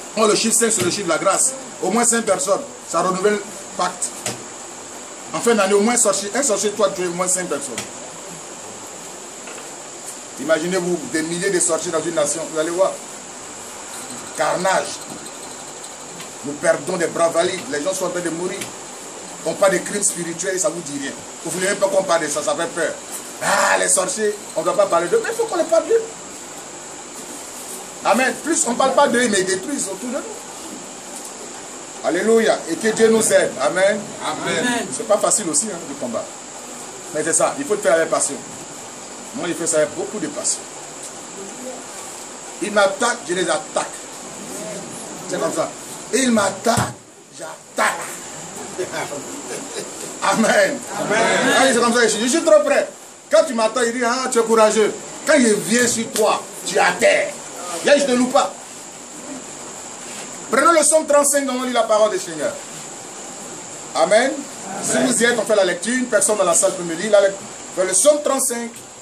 Oh, le chiffre 5, c'est le chiffre de la grâce. Au moins 5 personnes. Ça renouvelle le pacte. En fin d'année, au moins un sorcier, toi, tu es au moins 5 personnes. Imaginez-vous des milliers de sorciers dans une nation. Vous allez voir. Carnage. Nous perdons des bras valides. Les gens sont en train de mourir. On parle de crimes spirituels et ça vous dit rien. Vous ne voulez même pas qu'on parle de ça, ça fait peur. Ah, les sorciers, on ne doit pas parler d'eux. Mais il faut qu'on les parle d'eux. Amen. Plus on ne parle pas d'eux, mais ils détruisent autour de nous. Alléluia. Et que Dieu nous aide. Amen. Amen. C'est pas facile aussi, le combat. Mais c'est ça, il faut le faire avec passion. Moi, je fais ça avec beaucoup de passion. Ils m'attaquent, je les attaque. C'est comme ça. Ils m'attaquent, j'attaque. Amen. Amen. C'est comme ça, je suis trop prêt. Quand tu m'attends, il dit, ah, tu es courageux. Quand il vient sur toi, tu es à terre. Là, je ne te loue pas. Prenons le psaume 35 dont on lit la parole du Seigneur. Amen. Si vous y êtes, on fait la lecture. Une personne dans la salle peut me lire. Le psaume 35.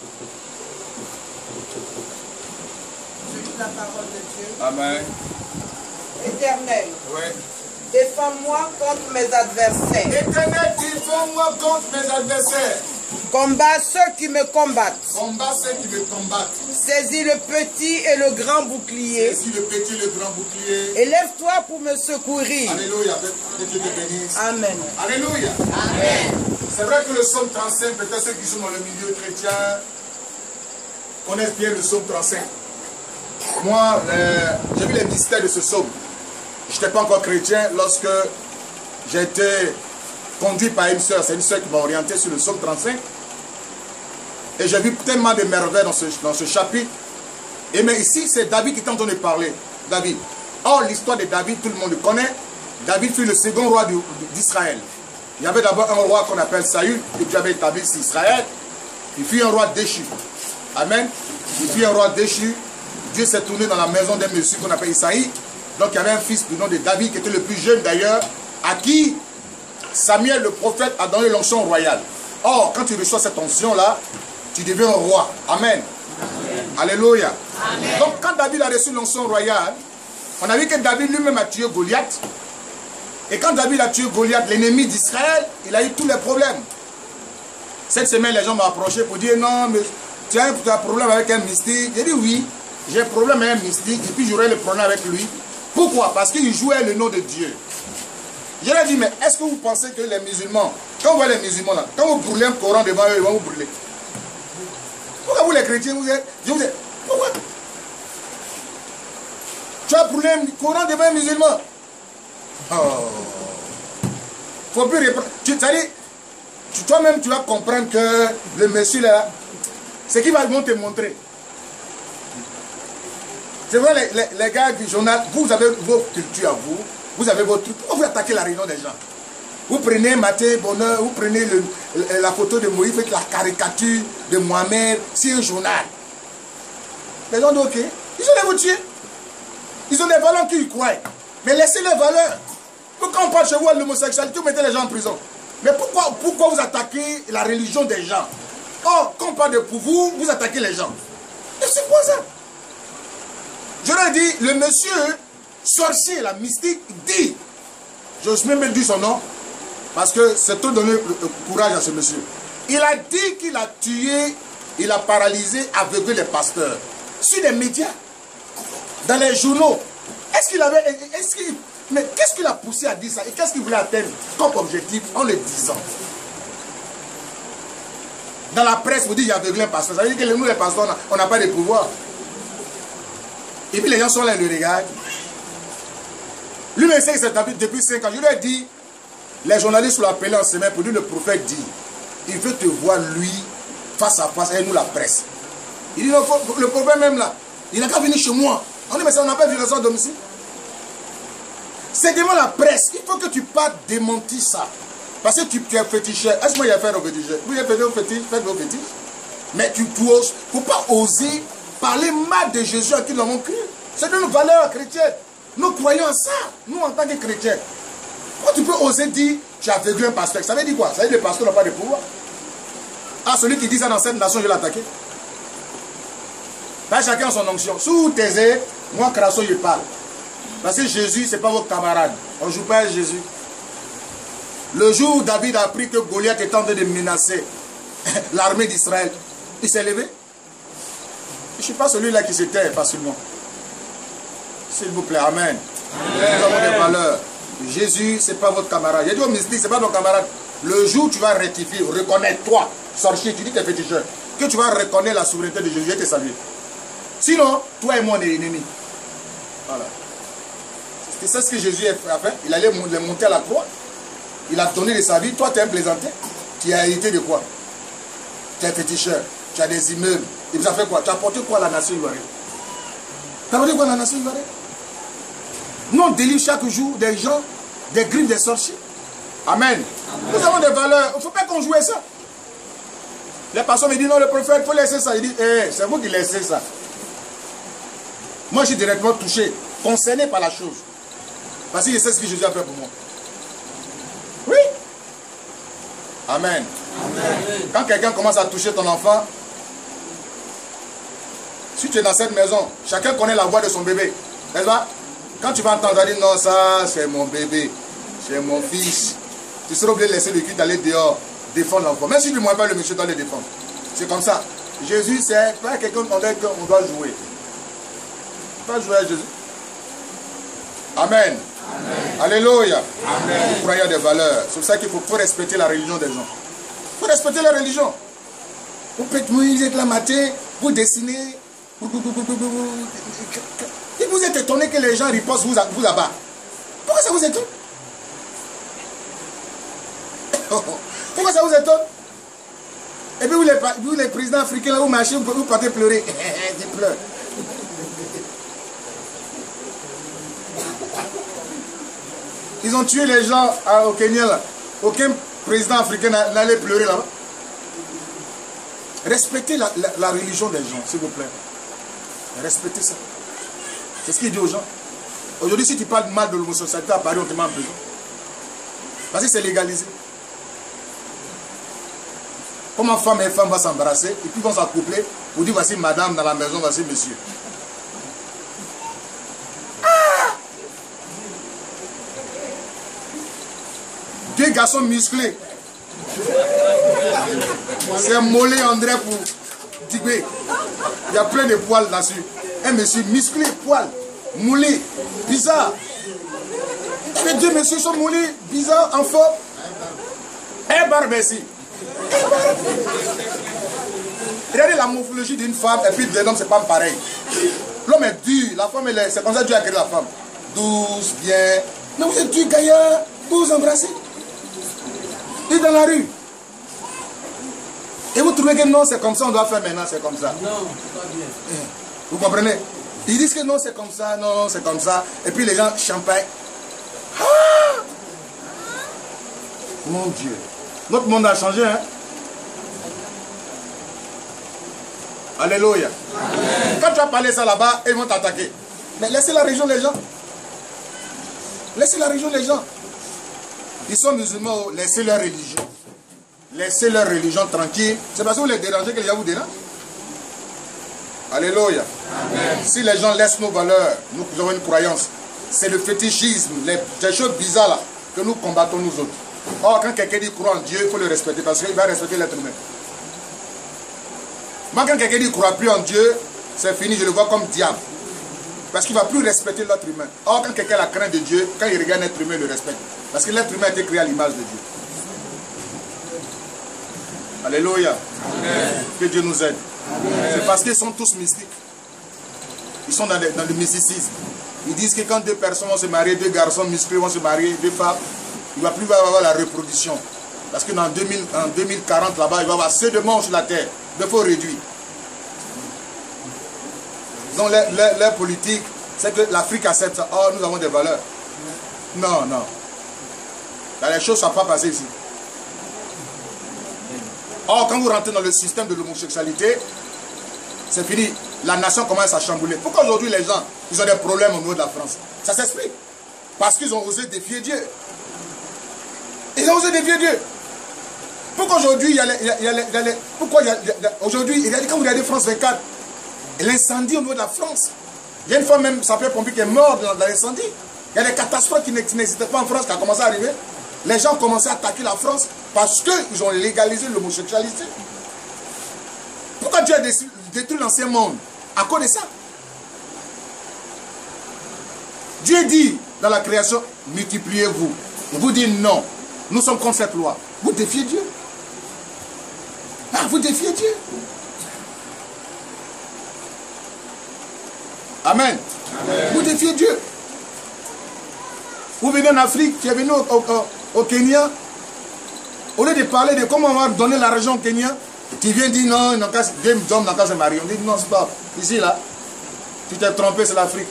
Je lis la parole de Dieu. Amen. Éternel. Oui. Défends-moi contre mes adversaires. Éternel, défends-moi contre mes adversaires. Combat ceux qui me combattent. Combat ceux qui me combattent. Saisis le petit et le grand bouclier. Saisis le petit et le grand bouclier. Élève-toi pour me secourir. Alléluia. Que Dieu te bénisse. Amen. Alléluia. Amen. C'est vrai que le psaume 35, peut-être ceux qui sont dans le milieu chrétien connaissent bien le psaume 35. Moi, j'ai vu les mystères de ce psaume. Je n'étais pas encore chrétien lorsque j'ai été conduit par une soeur. C'est une soeur qui m'a orienté sur le psaume 35. Et j'ai vu tellement de merveilles dans ce chapitre. Et mais ici, c'est David qui est en train de parler. David. Or, l'histoire de David, tout le monde le connaît. David fut le second roi d'Israël. Il y avait d'abord un roi qu'on appelle Saül, que Dieu avait établi sur Israël. Il fut un roi déchu. Amen. Il fut un roi déchu. Dieu s'est tourné dans la maison d'un monsieur qu'on appelle Isaïe. Donc il y avait un fils du nom de David qui était le plus jeune d'ailleurs, à qui Samuel le prophète a donné l'onction royale. Or, quand tu reçois cette onction-là, tu deviens un roi. Amen. Amen. Alléluia. Amen. Donc quand David a reçu l'onction royale, on a vu que David lui-même a tué Goliath. Et quand David a tué Goliath, l'ennemi d'Israël, il a eu tous les problèmes. Cette semaine, les gens m'ont approché pour dire, non, mais tu as un problème avec un mystique. J'ai dit oui, j'ai un problème avec un mystique et puis j'aurai le problème avec lui. Pourquoi? Parce qu'il jouait le nom de Dieu. Je leur ai dit, mais est-ce que vous pensez que les musulmans, quand vous voyez les musulmans là, quand vous brûlez un Coran devant eux, ils vont vous brûler? Pourquoi vous les chrétiens, je vous dis, pourquoi? Tu as brûlé un Coran devant un musulman? Oh. Faut plus répondre. Toi-même, tu vas comprendre que le monsieur là, c'est qu'il va te montrer. C'est vrai, les gars du journal, vous avez vos cultures à vous, vous avez vos trucs. Pourquoi vous attaquez la réunion des gens? Vous prenez Matthieu Bonheur, vous prenez la photo de Moïse, faites la caricature de Mohamed, c'est un journal. Les gens disent ok, ils ont les tuer. Ils ont des valeurs qu'ils croient. Mais laissez les valeurs. Pourquoi on parle chez vous de l'homosexualité, vous mettez les gens en prison? Mais pourquoi vous attaquez la religion des gens? Or, quand on parle de pour vous, vous attaquez les gens. Et c'est quoi ça? Je leur ai dit, le monsieur sorcier, la mystique, dit, j'ose même dire son nom, parce que c'est tout donner le courage à ce monsieur. Il a dit qu'il a tué, il a paralysé, aveuglé les pasteurs. Sur les médias, dans les journaux. Mais qu'est-ce qu'il a poussé à dire ça? Et qu'est-ce qu'il voulait atteindre comme objectif en le disant? Dans la presse, vous dites, il y a aveuglé un pasteur. Ça veut dire que nous, les pasteurs, on n'a pas de pouvoir. Et puis les gens sont là, ils le regardent. Lui-même, il s'est tapé depuis 5 ans. Je lui ai dit, les journalistes l'ont appelé en semaine pour dire, le prophète dit, il veut te voir lui, face à face, et nous la presse. Il dit, le prophète même là, il n'a qu'à venir chez moi. On dit, mais ça, on n'a pas vu raison à domicile. C'est devant la presse. Il faut que tu partes démentir ça. Parce que tu es féticheur. Est-ce que moi, il a fait un féticheur? Vous avez fait vos fétiches, faites vos fétiches. Mais tu oses. Il ne faut pas oser parler mal de Jésus à qui nous l'avons cru. C'est une valeur chrétienne. Nous croyons à ça, nous en tant que chrétiens. Quand tu peux oser dire, tu as aveuglé un pasteur, ça veut dire quoi? Ça veut dire que le pasteur n'a pas de pouvoir. Ah, celui qui dit ça dans cette nation, je vais l'attaquer. Chacun a son onction. Sous tes ailes, moi, Crasso, je parle. Parce que Jésus, ce n'est pas votre camarade. On ne joue pas à Jésus. Le jour où David a appris que Goliath était en train de menacer l'armée d'Israël, il s'est levé. Je ne suis pas celui-là qui s'était facilement. S'il vous plaît, amen. Nous avons des valeurs. Jésus, ce n'est pas votre camarade. Il a dit au mystique, ce n'est pas ton camarade. Le jour où tu vas rectifier, reconnaître toi, sorcier, tu dis que tu es féticheur, que tu vas reconnaître la souveraineté de Jésus et te saluer. Sinon, toi et moi, on est ennemis. Voilà. C'est ce que Jésus a fait. Il allait monter à la croix. Il a donné de sa vie. Toi, tu es un plaisantin. Tu as hérité de quoi? Tu es un féticheur. Tu as des immeubles. Il vous a fait quoi? Tu as apporté quoi à la nation ivoirienne? Tu as apporté quoi à la nation ivoirienne? Nous, on délivre chaque jour des gens, des griffes des sorciers. Amen. Nous avons des valeurs. Il ne faut pas qu'on joue à ça. Les pasteurs me disent, non, le prophète, il faut laisser ça. Il dit, c'est vous qui laissez ça. Moi, je suis directement touché, concerné par la chose. Parce que je sais ce que Jésus a fait pour moi. Oui. Amen. Amen. Quand quelqu'un commence à toucher ton enfant, si tu es dans cette maison, chacun connaît la voix de son bébé. N'est-ce pas? Quand tu vas entendre dire, non, ça, c'est mon bébé, c'est mon fils, tu seras obligé de laisser le culte d'aller dehors, défendre l'enfant. Même si tu ne vois pas le monsieur, doit le défendre. C'est comme ça. Jésus, c'est pas quelqu'un qu'on doit jouer. Pas jouer à Jésus. Amen. Amen. Alléluia. Amen. Vous croyez à des valeurs. C'est pour ça qu'il faut respecter la religion des gens. Il faut respecter la religion. Vous faites musique la matin, vous dessinez. Et vous êtes étonné que les gens ripostent vous abattent. Pourquoi ça vous étonne? Pourquoi ça vous étonne? Et puis vous les présidents africains, là, vous marchez, vous partez pleurer. Je pleure. Ils ont tué les gens au Kenya là. Aucun président africain n'allait pleurer là-bas. Respectez la religion des gens, s'il vous plaît. Respectez ça. C'est ce qu'il dit aux gens. Aujourd'hui, si tu parles mal de l'homosexualité à Paris, on te met en prison. Parce que c'est légalisé. Comment femme et femme vont s'embrasser et puis vont s'accoupler pour dire voici madame dans la maison, voici monsieur. Deux garçons musclés. C'est un mollet André pour Tibé. Il y a plein de poils là-dessus. Un monsieur musclé, poils, moulé, bizarre. Les deux messieurs sont moulés, bizarre, en forme. Un barbessi. Regardez la morphologie d'une femme et puis de l'homme, c'est pas pareil. L'homme est dur, la femme, c'est comme ça que Dieu a créé la femme. Douce, bien. Mais vous êtes dur, gaillard, vous vous embrassez. Et dans la rue. Et vous trouvez que non, c'est comme ça, on doit faire maintenant, c'est comme ça. Non, c'est pas bien. Vous comprenez? Ils disent que non, c'est comme ça, non, c'est comme ça. Et puis les gens, champagne. Ah! Mon Dieu. Notre monde a changé, hein? Alléluia. Amen. Quand tu vas parler ça là-bas, ils vont t'attaquer. Mais laissez la religion les gens. Laissez la religion les gens. Ils sont musulmans, laissez leur religion. Laissez leur religion tranquille. C'est parce que vous les dérangez que les gens vous dérangent. Alléluia. Amen. Si les gens laissent nos valeurs, nous avons une croyance. C'est le fétichisme, les choses bizarres là, que nous combattons nous autres. Or, quand quelqu'un dit croit en Dieu, il faut le respecter parce qu'il va respecter l'être humain. Moi, quand quelqu'un dit ne croit plus en Dieu, c'est fini, je le vois comme diable. Parce qu'il ne va plus respecter l'être humain. Or, quand quelqu'un a la crainte de Dieu, quand il regarde l'être humain, il le respecte. Parce que l'être humain a été créé à l'image de Dieu. Alléluia. Amen. Que Dieu nous aide. C'est parce qu'ils sont tous mystiques. Ils sont dans le mysticisme. Ils disent que quand deux personnes vont se marier, deux garçons musclés vont se marier, deux femmes, il ne va plus y avoir la reproduction. Parce que en 2040, là-bas, il va y avoir assez de morts sur la terre. Il faut réduire. Donc, leur politique, c'est que l'Afrique accepte ça. Oh, nous avons des valeurs. Non, non. Là, les choses ne sont pas passées ici. Or, quand vous rentrez dans le système de l'homosexualité, c'est fini. La nation commence à chambouler. Pourquoi aujourd'hui les gens, ils ont des problèmes au niveau de la France? Ça s'explique. Parce qu'ils ont osé défier Dieu. Ils ont osé défier Dieu. Pourquoi aujourd'hui, aujourd'hui, quand vous regardez France 24, l'incendie au niveau de la France, Il y a une fois même, sapeur-pompier qui est mort dans l'incendie. Il y a des catastrophes qui n'existaient pas en France qui ont commencé à arriver. Les gens ont commencé à attaquer la France parce qu'ils ont légalisé l'homosexualité. Pourquoi Dieu a détruit l'ancien monde? À cause de ça. Dieu dit dans la création, multipliez-vous. Vous dites non. Nous sommes contre cette loi. Vous défiez Dieu. Ah, vous défiez Dieu. Amen. Amen. Vous défiez Dieu. Vous venez en Afrique, tu es venu au Kenya. Au lieu de parler de comment on va donner l'argent au Kenya, tu viens dire non, deux hommes n'ont qu'à se marier. On dit non, stop. Ici, là, tu t'es trompé, c'est l'Afrique.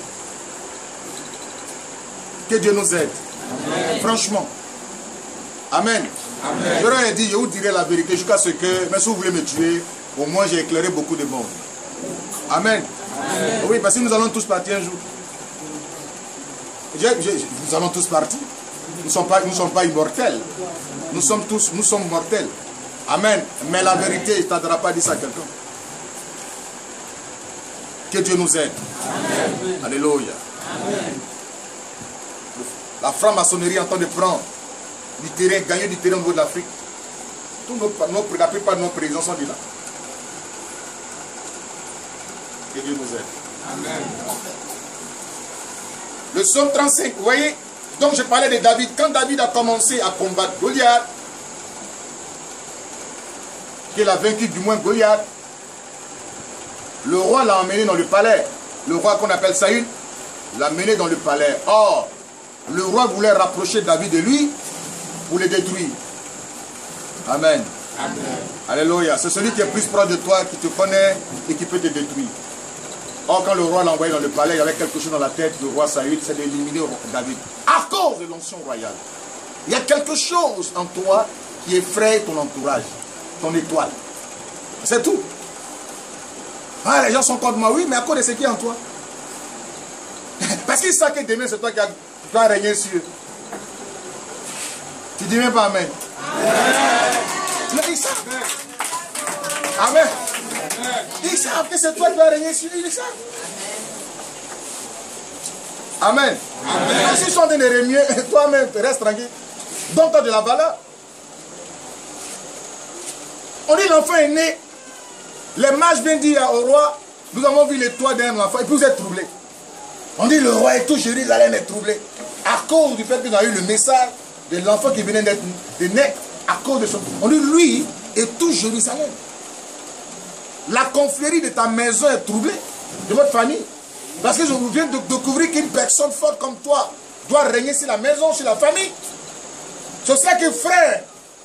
Que Dieu nous aide. Amen. Franchement. Amen. Amen. J'aurais dit, je vous dirai la vérité jusqu'à ce que, même si vous voulez me tuer, au moins j'ai éclairé beaucoup de monde. Amen. Amen. Oui, parce que nous allons tous partir un jour. Nous allons tous partir. Nous ne sommes pas immortels. Nous sommes mortels. Amen. Mais la vérité, il ne t'aidera pas à dire ça à quelqu'un. Que Dieu nous aide. Amen. Alléluia. Amen. La franc-maçonnerie est en train de prendre du terrain, gagner du terrain au niveau de l'Afrique. La plupart de nos présidents sont de là. Que Dieu nous aide. Amen. Le psaume 35, vous voyez, donc je parlais de David. Quand David a commencé à combattre Goliath, qu'il a vaincu du moins Goliath, le roi l'a emmené dans le palais. Le roi qu'on appelle Saül l'a mené dans le palais. Or, le roi voulait rapprocher David de lui pour le détruire. Amen. Amen. Alléluia. C'est celui qui est plus proche de toi, qui te connaît et qui peut te détruire. Or, quand le roi l'a envoyé dans le palais, il y avait quelque chose dans la tête du roi Saül, c'est d'éliminer David. À cause de l'onction royale. Il y a quelque chose en toi qui effraie ton entourage, ton étoile. C'est tout. Ah, les gens sont contre moi, oui, mais à cause de ce qui est en toi. Parce qu'ils savent que demain, c'est toi qui vas régner sur eux. Tu dis même pas Amen. Mais ils savent. Amen. Ils savent que c'est toi qui vas régner sur eux. Ils savent. Amen. Amen. S'ils sont en train de régner, toi-même, reste tranquille. Donne-toi de la valeur. On dit l'enfant est né. Les mages viennent dire au roi, nous avons vu les toits d'un enfant, et puis vous êtes troublés. On dit le roi et tout Jérusalem est troublé. À cause du fait qu'il a eu le message de l'enfant qui venait de naître, à cause de son... On dit lui et tout Jérusalem. La confrérie de ta maison est troublée, de votre famille. Parce que je viens de découvrir qu'une personne forte comme toi doit régner sur la maison, sur la famille. C'est ça que frère,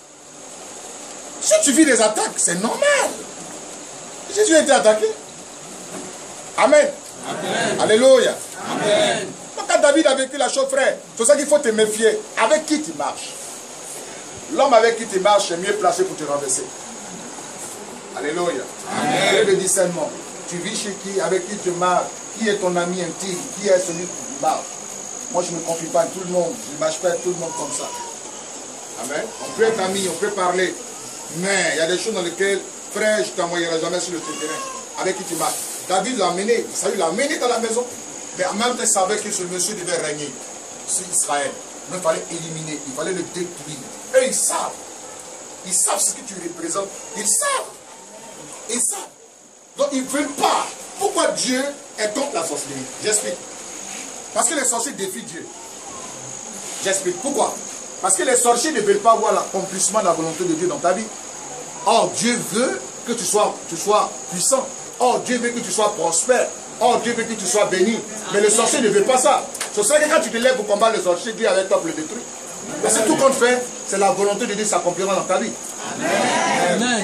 si tu vis des attaques, c'est normal. Jésus a été attaqué. Amen. Amen. Alléluia. Amen. Donc, quand David a vécu la chose, frère, c'est ça qu'il faut te méfier. Avec qui tu marches? L'homme avec qui tu marches est mieux placé pour te renverser. Alléluia. Amen. Le discernement. Tu vis chez qui? Avec qui tu marches? Qui est ton ami intime? Qui est celui qui marche? Moi, je ne me confie pas à tout le monde. Je ne marche pas à tout le monde comme ça. Amen. On peut être amis, on peut parler. Mais il y a des choses dans lesquelles, frère, je ne t'envoyerai jamais sur le terrain. Avec qui tu marches? David l'a amené, Saül l'a amené dans la maison. Mais en même temps, il savait que ce monsieur devait régner sur Israël. Mais il fallait éliminer, il fallait le détruire. Et ils savent. Ils savent ce que tu représentes. Ils savent. Ils savent. Donc ils ne veulent pas. Pourquoi Dieu est contre la sorcellerie? J'explique. Parce que les sorciers défient Dieu. J'explique. Pourquoi? Parce que les sorciers ne veulent pas voir l'accomplissement de la volonté de Dieu dans ta vie. Or, Dieu veut que tu sois puissant. Or, Dieu veut que tu sois prospère. Or, Dieu veut que tu sois béni. Mais le sorcier ne veut pas ça. C'est ça que quand tu te lèves pour combattre le sorcier, Dieu avec toi pour le détruire. Parce que tout compte fait, c'est la volonté de Dieu qui s'accomplira dans ta vie. Amen. Amen.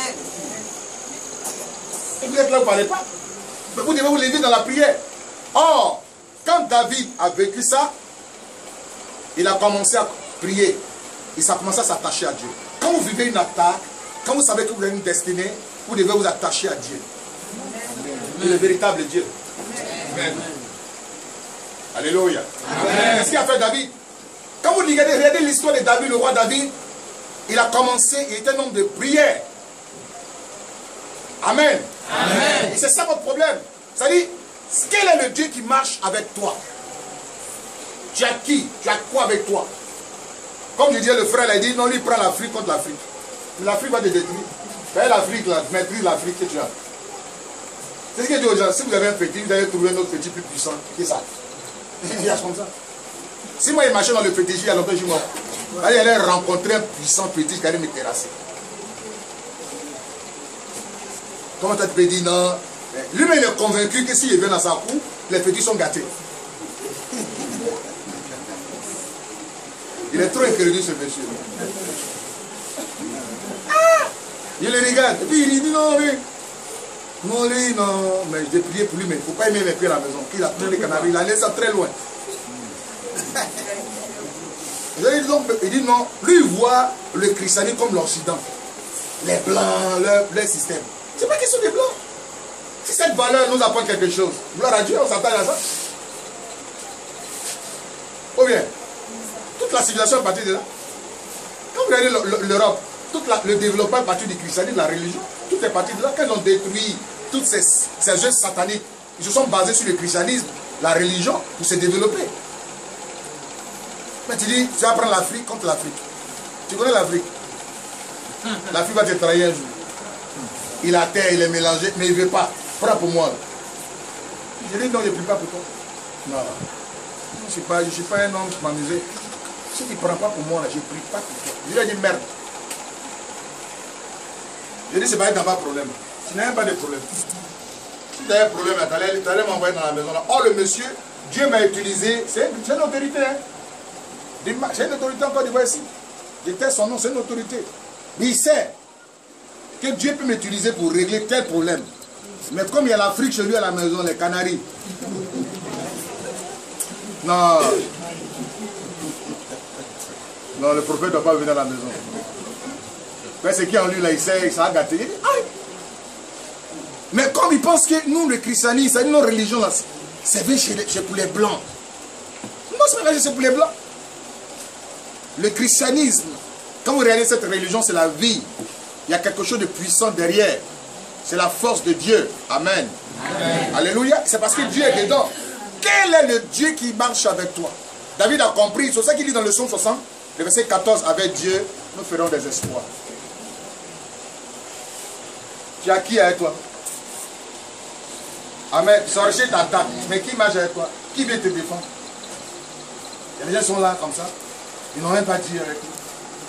Et vous êtes là, vous ne parlez pas. Mais vous devez vous lever dans la prière. Or, quand David a vécu ça, il a commencé à prier. Il a commencé à s'attacher à Dieu. Quand vous vivez une attaque, quand vous savez que vous avez une destinée, vous devez vous attacher à Dieu. Le véritable Dieu. Amen. Alléluia. C'est ce qu'il a fait David. Quand vous regardez l'histoire de David, le roi David, il a commencé, il était un homme de prière. Amen. Amen. Et c'est ça votre problème. C'est-à-dire, Quel est le Dieu qui marche avec toi? Tu as qui? Tu as quoi avec toi? Comme je disais, le frère a dit, non, lui prend l'Afrique contre l'Afrique. L'Afrique va te détruire. Ben, l'Afrique, maîtrise l'Afrique que tu as. C'est ce que je dis aux gens. Si vous avez un petit, vous allez trouver un autre petit plus puissant. Qui est ça? Il y a comme ça. Si moi, il marchait dans le petit, il y a longtemps, je suis mort. Il allait rencontrer un puissant petit qui allait me terrasser. Comment tu peux dire non? Lui-même, il est convaincu que s'il vient dans sa cour, les petits sont gâtés. Il est trop incrédule, ce monsieur. Ah! Il le regarde. Et puis il dit non, lui. Non, lui, non. Mais j'ai prié pour lui, mais il ne faut pas aimer mes pieds à la maison. Il a pris les canaries, il a laissé ça très loin. Il dit non. Lui, il voit le christianisme comme l'Occident. Les blancs, leur système. C'est pas question des blancs. Si cette valeur nous apporte quelque chose, gloire à Dieu, on s'attend à ça. Ou bien, toute la civilisation est partie de là. Quand vous regardez l'Europe, tout le développement est parti du christianisme, de la religion, tout est parti de là. Quand ils ont détruit toutes ces œuvres sataniques, ils se sont basés sur le christianisme, la religion, pour se développer. Mais tu dis, tu vas prendre l'Afrique contre l'Afrique. Tu connais l'Afrique? L'Afrique va te trahir un jour. Il a terre, il est mélangé, mais il ne veut pas. Prends pour moi. Je dis non, je ne prie pas pour toi. Non. Je ne suis pas un homme qui m'amuse. Si tu ne prends pas pour moi, je ne prie pas pour toi. Je lui ai dit merde. Je dis c'est pas dans pas problème. Tu n'as pas de problème. Si tu as un problème, tu allais m'envoyer dans la maison. Là. Oh le monsieur, Dieu m'a utilisé. C'est une autorité. Hein? C'est une autorité encore de voir ici. J'étais son nom, c'est une autorité. Mais il sait que Dieu peut m'utiliser pour régler tel problème. Mais comme il y a l'Afrique chez lui à la maison, les Canaries. Non. Non, le prophète ne doit pas venir à la maison. Mais ce qui est en lui, là, il s'est gâté. Il dit, aïe. Mais comme il pense que nous, le christianisme, c'est nos religions, là, c'est pour les blancs. Non, c'est pour les blancs. Le christianisme, quand vous regardez cette religion, c'est la vie. Il y a quelque chose de puissant derrière. C'est la force de Dieu. Amen. Amen. Alléluia. C'est parce que Dieu est dedans. Quel est le Dieu qui marche avec toi? David a compris. C'est ça qu'il dit dans le psaume 60, le verset 14. Avec Dieu, nous ferons des espoirs. Tu as qui avec toi? Amen. Sorcier t'attaque. Mais qui marche avec toi? Qui vient te défendre? Il y a des gens qui sont là comme ça. Ils n'ont même pas dit avec nous.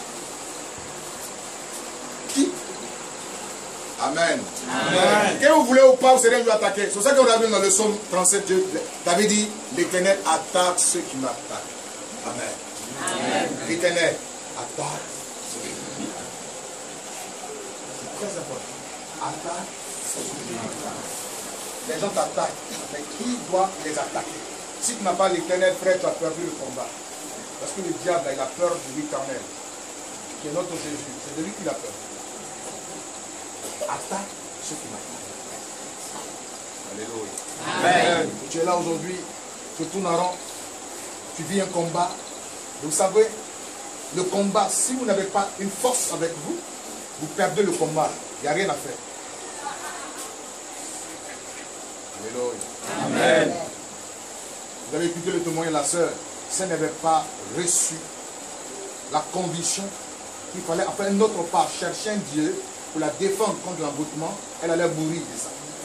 Qui? Amen. Amen. Que vous voulez ou pas, vous serez un jour attaqué. C'est pour ça qu'on a vu dans le psaume 37, David dit, l'Éternel attaque ceux qui m'attaquent. Amen. L'Éternel attaque ceux qui m'attaquent. C'est très important. Attaque ceux qui m'attaquent. Les gens t'attaquent, mais qui doit les attaquer? Si tu n'as pas l'Éternel, frère, tu as perdu le combat. Parce que le diable, il a peur de l'Éternel, qui est notre Jésus. C'est de lui qu'il a peur. Attaque ceux qui m'attaquent. Alléluia. Amen. Tu es là aujourd'hui, tu tournes en rond, tu vis un combat. Et vous savez, le combat, si vous n'avez pas une force avec vous, vous perdez le combat. Il n'y a rien à faire. Alléluia. Amen. Vous avez écouté le témoignage de la sœur. Si elle n'avait pas reçu la conviction qu'il fallait, après un autre part, chercher un Dieu pour la défendre contre l'emboutement, elle allait mourir de ça.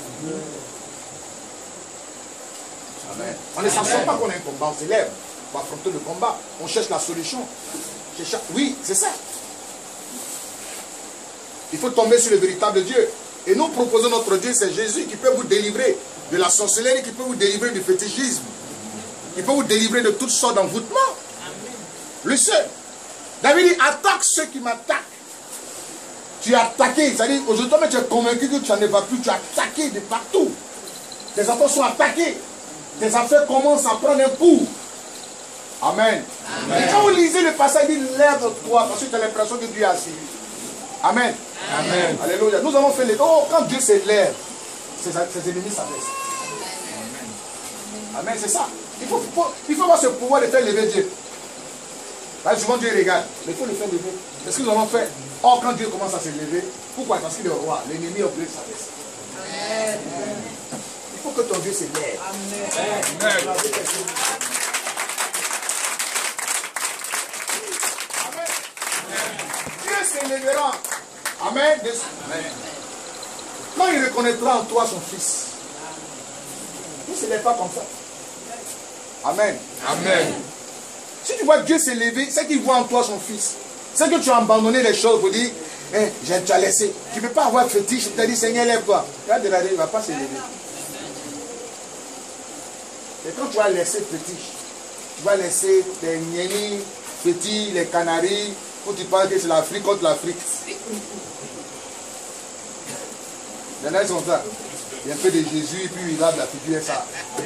Amen. On ne s'assoit pas qu'on a un combat, on s'élève pour affronter le combat. On cherche la solution. Oui, c'est ça. Il faut tomber sur le véritable Dieu. Et nous proposons notre Dieu, c'est Jésus qui peut vous délivrer de la sorcellerie, qui peut vous délivrer du fétichisme. Il peut vous délivrer de toutes sortes d'envoûtements. Le seul. David dit, attaque ceux qui m'attaquent. Tu es attaqué. C'est-à-dire, aujourd'hui, tu es convaincu que tu n'en vas plus. Tu es attaqué de partout. Tes enfants sont attaqués. Tes affaires commencent à prendre un coup. Amen. Amen. Et quand vous lisez le passage, il dit, lève-toi, parce que tu as l'impression que Dieu est assis. Amen. Amen. Alléluia. Nous avons fait les... Oh, quand Dieu s'élève, ses ennemis s'abaissent. Amen, c'est ça. Il faut avoir ce pouvoir de faire lever Dieu. Là, souvent Dieu regarde, mais il faut le faire lever. C'est ce que nous avons fait. Or, quand Dieu commence à se lever, pourquoi? Parce qu'il est roi. L'ennemi est obligé de s'abaisser. Il faut que ton Dieu s'élève. Amen. Dieu s'élèvera. Amen. Quand il reconnaîtra en toi son fils. Dieu ne s'élève pas comme ça. Amen. Amen. Si tu vois Dieu s'élever, c'est qu'il voit en toi son fils. C'est que tu as abandonné les choses pour dire, tu as laissé. Tu ne peux pas avoir fétiche. Tu as dit, Seigneur, lève-toi. Regarde, il ne va pas s'élever. Et quand tu vas laisser fétiche, tu vas laisser tes niennis, petits, les canaries, où tu parles que c'est l'Afrique contre l'Afrique. Il y en a qui sont ça. Il y a un peu de Jésus, et puis il lave la figure et ça.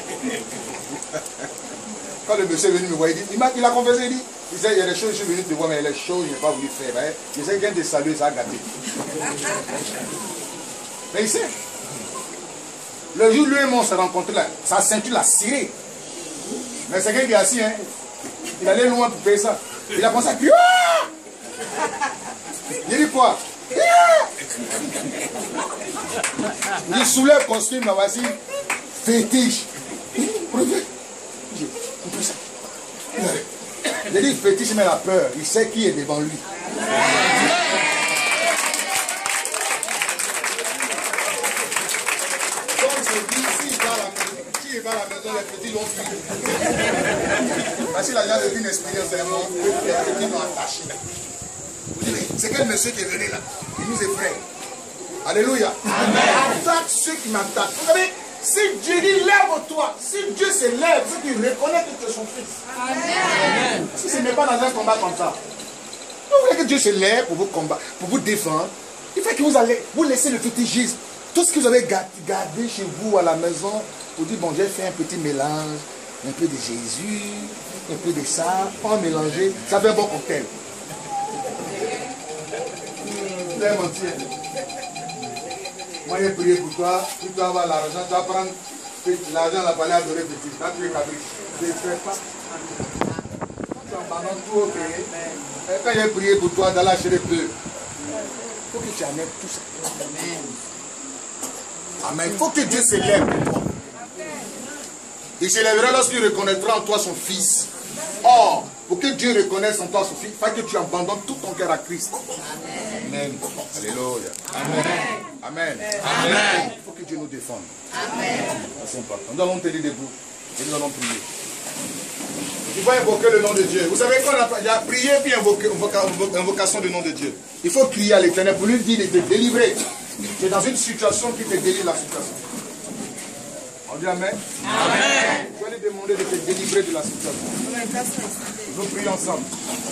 Quand le monsieur est venu me voir, il a confessé, il dit, il y a des choses, je suis venu te voir, mais les choses, je n'ai pas voulu faire. Je sais qu'il vient de saluer, ça a gâté. Mais il sait. Le jour où lui et moi on s'est rencontrés là, sa ceinture l'a ciré. Mais c'est quelqu'un qui est assis, hein. Il allait loin pour payer ça. Il a pensé à crier. Il dit quoi? Il soulève le costume là, voici. Fétiche. J'ai dit fétiche, mais la peur. Il sait qui est devant lui. Donc c'est dit, s'il va à la maison, les petits l'ont fui. Parce qu'il a déjà vécu une expérience vraiment, les petits l'ont attaché. C'est quel monsieur qui est venu là? Il nous effraie. Alléluia. Attaque ceux qui m'attaquent. Vous savez, si Dieu dit lève-toi, si Dieu se lève, c'est qu'il reconnaît que tu es son fils. Amen. Si ce n'est pas dans un combat comme ça, vous voulez que Dieu se lève pour vous combattre, pour vous défendre, il fait que vous laissez le fétichisme. Tout ce que vous avez gardé chez vous à la maison, vous dites, bon, j'ai fait un petit mélange, un peu de Jésus, un peu de ça, pas mélanger, ça fait un bon cocktail. Vous allez mentir. Moi, j'ai prié pour toi, tu dois avoir l'argent, tu vas prendre l'argent, la palais adorer petit. Là, tu es caprice. Je ne fais pas. Tu abandonnes tout au pays. Et quand j'ai prié pour toi, dans la chérie peu, il faut que tu amènes tout ça. Amen. Il faut que Dieu s'élève pour toi. Il s'élèvera lorsqu'il reconnaîtra en toi son fils. Or, pour que Dieu reconnaisse en toi son fils, il faut que tu abandonnes tout ton cœur à Christ. Amen. Alléluia. Amen. Amen. Amen. Il faut que Dieu nous défende. Amen. C'est important. Nous allons tenir debout et nous allons prier. Il faut invoquer le nom de Dieu. Vous savez qu'on a prié puis invocation du nom de Dieu. Il faut crier à l'Éternel pour lui dire de te délivrer. Tu es dans une situation qui te délivre la situation. On dit Amen. Amen. Tu vas lui demander de te délivrer de la situation. Nous prions ensemble.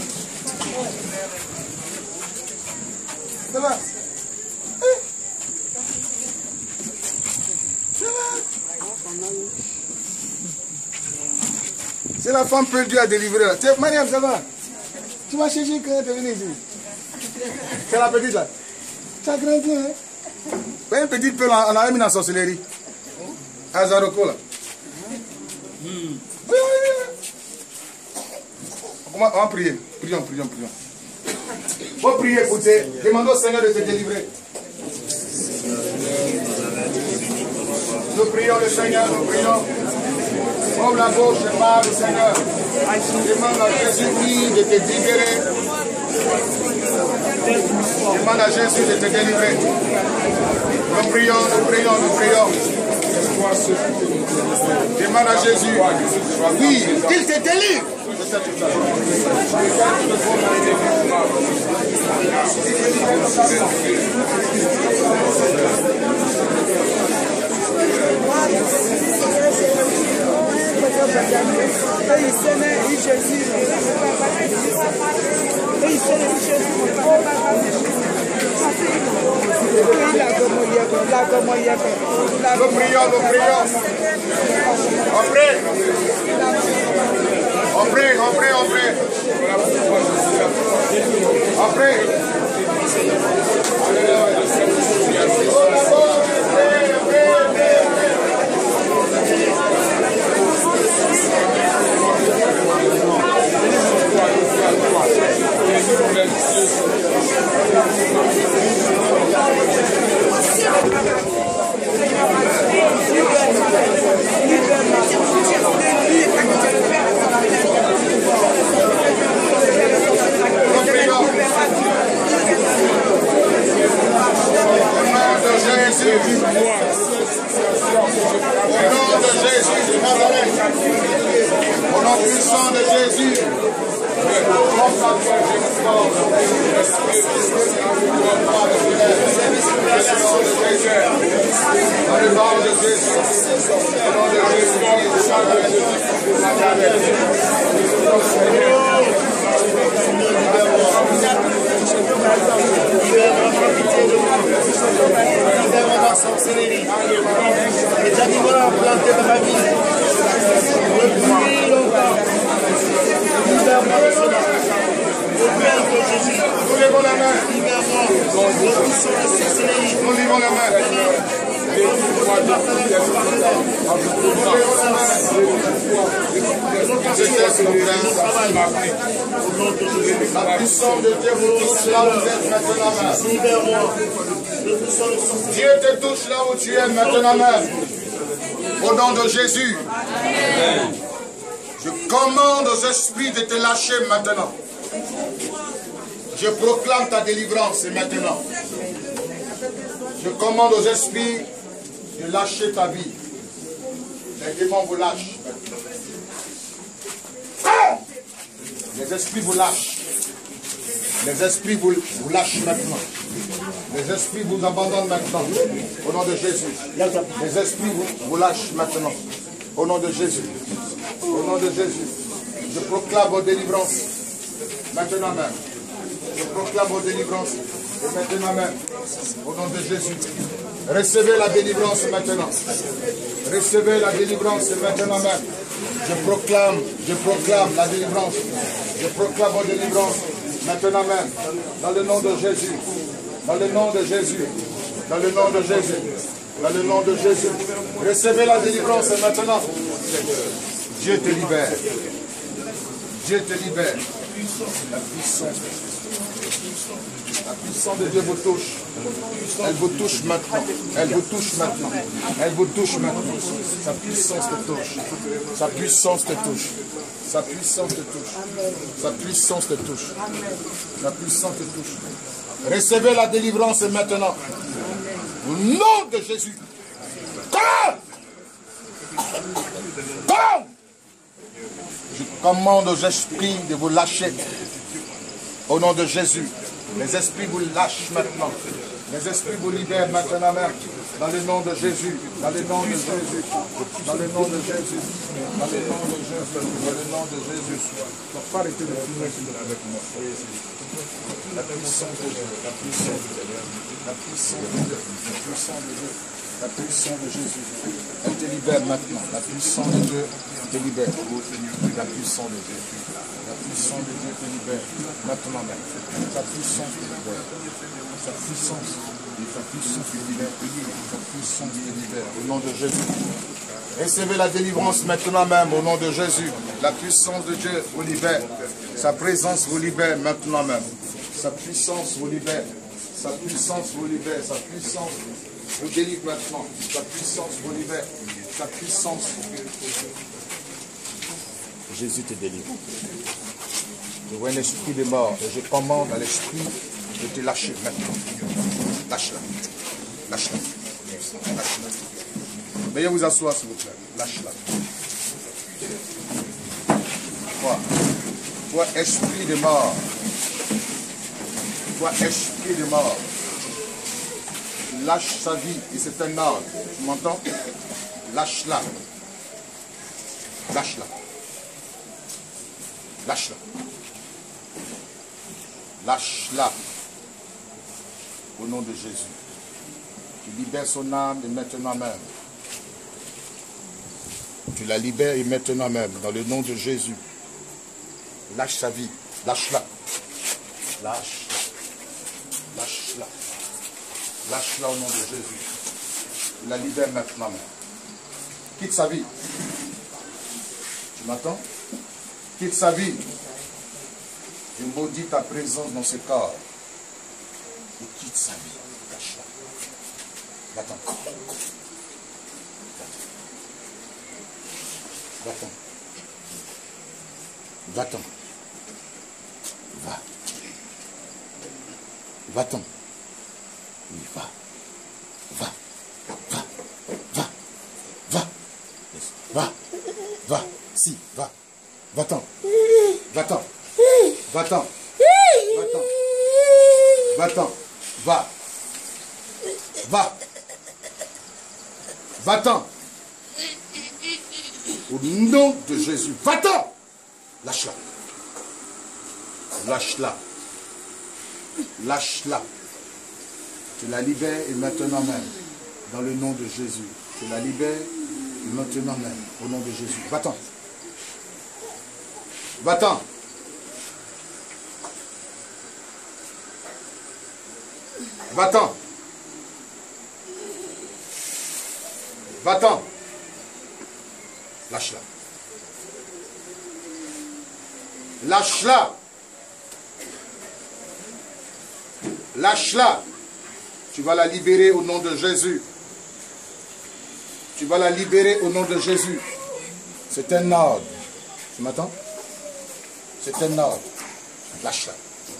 Ça va? Ça va? C'est la femme perdue à délivrer là. Mariam, ça va? Tu m'as cherché quand tu es venu ici? C'est la petite là. Tu as grandi, hein? Une petite peu, on a mis dans la sorcellerie. À Zaroko là. Oui. On va prier. Prions. On va prier pour te. Demandons au Seigneur de te délivrer. Nous prions le Seigneur, nous prions. Ouvre la bouche et parle au Seigneur. Demande à Jésus-Christ de te libérer. Demande à Jésus de te délivrer. Nous prions. Demande à Jésus. Oui, qu'il te délivre. Nous prions. On prie. nom puissant de Jésus. Nous levons la main. Nous levons la main. La puissance de Dieu vous touche là où vous êtes maintenant. Dieu te touche là où tu es maintenant même. Au nom de Jésus. Je commande aux esprits de te lâcher maintenant. Je proclame ta délivrance maintenant. Je commande aux esprits de lâcher ta vie. Les démons vous lâchent. Les esprits vous lâchent. Les esprits vous lâchent maintenant. Les esprits vous abandonnent maintenant. Au nom de Jésus. Les esprits vous lâchent maintenant. Au nom de Jésus. Au nom de Jésus. Je proclame vos délivrances. Maintenant même. Je proclame vos délivrances. Et maintenant même. Au nom de Jésus. Recevez la délivrance maintenant. Recevez la délivrance maintenant même. Je proclame la délivrance. Je proclame vos délivrances maintenant même. Dans le nom de Jésus. Dans le nom de Jésus. Dans le nom de Jésus. Dans le nom de Jésus. Recevez la délivrance maintenant. Dieu te libère. Dieu te libère. La puissance de Dieu vous touche. Elle vous touche maintenant. Elle vous touche maintenant. Elle vous touche maintenant. Sa puissance te touche. Sa puissance te touche. Sa puissance te touche. Sa puissance te touche. Sa puissance te touche. Recevez la délivrance maintenant. Au nom de Jésus. Je commande aux esprits de vous lâcher. Au nom de Jésus. Les esprits vous lâchent maintenant. Les esprits vous libèrent maintenant même. Dans le nom de Jésus. Dans le nom de Jésus. Dans le nom de Jésus. Dans le nom de Jésus. Dans le nom de Jésus. Tu ne vas pas arrêter de filmer avec moi. La puissance de Dieu. La puissance de Dieu. La puissance de Dieu. La puissance de Dieu. La puissance de Jésus. Elle te libère maintenant. La puissance de Dieu te libère. La puissance de Dieu. La puissance de Dieu te libère. Maintenant même. Sa puissance te libère. Sa puissance. Sa puissance te libère. Sa puissance te libère. Au nom de Jésus. Recevez la délivrance maintenant même. Au nom de Jésus. La puissance de Dieu vous libère. Sa présence vous libère maintenant même. Sa puissance vous libère. Sa puissance vous libère. Sa puissance vous délivre maintenant. Sa puissance vous libère. Sa puissance. Jésus te délivre. Je vois un esprit de mort et je commande à l'esprit de te lâcher maintenant. Lâche-la. Lâche-la. Lâche-la. Veuillez vous asseoir s'il vous plaît. Lâche-la. Toi, esprit de mort. Toi, esprit de mort. Lâche sa vie et c'est un ordre. Tu m'entends? Lâche-la. Lâche-la. Lâche-la. Lâche-la. Au nom de Jésus. Tu libères son âme et maintenant même. Tu la libères et maintenant même. Dans le nom de Jésus. Lâche sa vie. Lâche-la. Lâche-la. Lâche-la. Lâche-la au nom de Jésus. Tu la libères maintenant même. Quitte sa vie. Tu m'entends? Quitte sa vie. Je maudis ta présence dans ce corps. Et quitte sa vie. Lâche-la. Va-t'en. Va-t'en. Va-t'en. Va. Va-t'en. Oui, va. Va. Va. Va. Va. Va. Va. Si, va. Va-t'en. Va-t'en. Va-t'en. Va-t'en. Va-t'en. Va. Va. Va-t'en. Au nom de Jésus. Va-t'en. Lâche-la. Lâche-la. Lâche-la. Tu la libères et maintenant même. Dans le nom de Jésus. Tu la libères et maintenant même. Au nom de Jésus. Va-t'en. Va-t'en. Va-t'en. Va-t'en. Lâche-la. Lâche-la. Lâche-la. Tu vas la libérer au nom de Jésus. Tu vas la libérer au nom de Jésus. C'est un ordre. Tu m'entends? C'est un ordre. Lâche-la.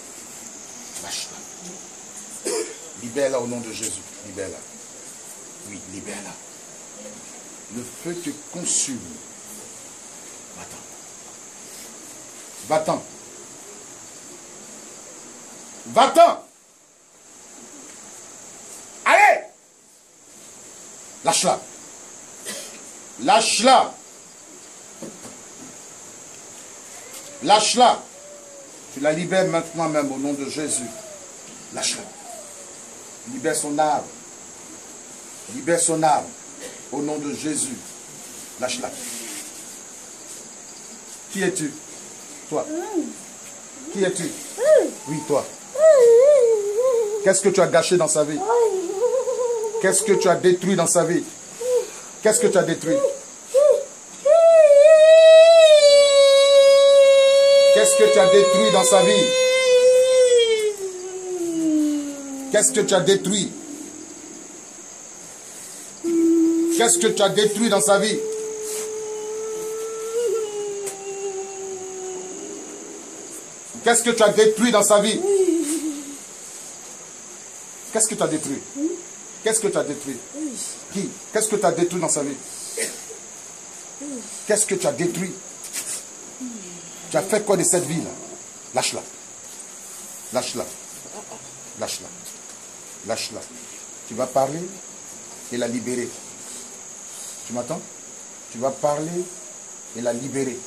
Lâche-la. Libère-la au nom de Jésus. Libère-la. Oui, libère-la. Le feu te consume. Va-t'en. Va-t'en. Va-t'en. Allez. Lâche-la. Lâche-la. Lâche-la. Tu la libères maintenant même au nom de Jésus. Lâche-la. Libère son âme. Libère son âme au nom de Jésus. Lâche-la. Qui es-tu? Toi. Qui es-tu? Oui, toi. Qu'est-ce que tu as gâché dans sa vie? Qu'est-ce que tu as détruit dans sa vie? Qu'est-ce que tu as détruit? Qu'est-ce que tu as détruit dans sa vie? Qu'est-ce que tu as détruit? Qu'est-ce que tu as détruit dans sa vie? Qu'est-ce que tu as détruit dans sa vie? Qu'est-ce que tu as détruit? Qu'est-ce que tu as détruit? Qui? Qu'est-ce que tu as détruit dans sa vie? Qu'est-ce que tu as détruit? Tu as fait quoi de cette vie-là? Lâche-la. Lâche-la. Lâche-la. Lâche-la. Tu vas parler et la libérer. Tu m'entends? Tu vas parler et la libérer.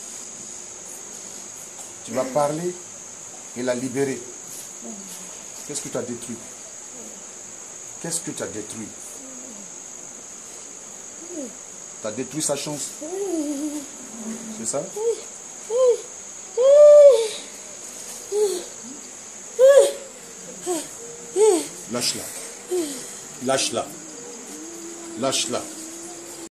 Tu vas parler et la libérer. Qu'est-ce que tu as détruit? Qu'est-ce que tu as détruit? Tu as détruit sa chance. C'est ça? Lâche-la. Lâche-la. Lâche-la.